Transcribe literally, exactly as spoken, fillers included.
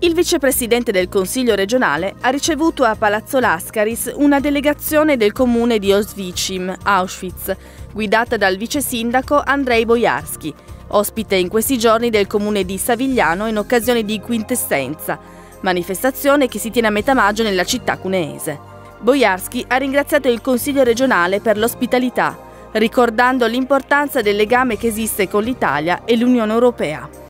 Il vicepresidente del Consiglio regionale ha ricevuto a Palazzo Lascaris una delegazione del comune di Oswiecim, Auschwitz, guidata dal vice sindaco Andrzej Bojarski, ospite in questi giorni del comune di Savigliano in occasione di Quintessenza, manifestazione che si tiene a metà maggio nella città cuneese. Bojarski ha ringraziato il Consiglio regionale per l'ospitalità, ricordando l'importanza del legame che esiste con l'Italia e l'Unione Europea.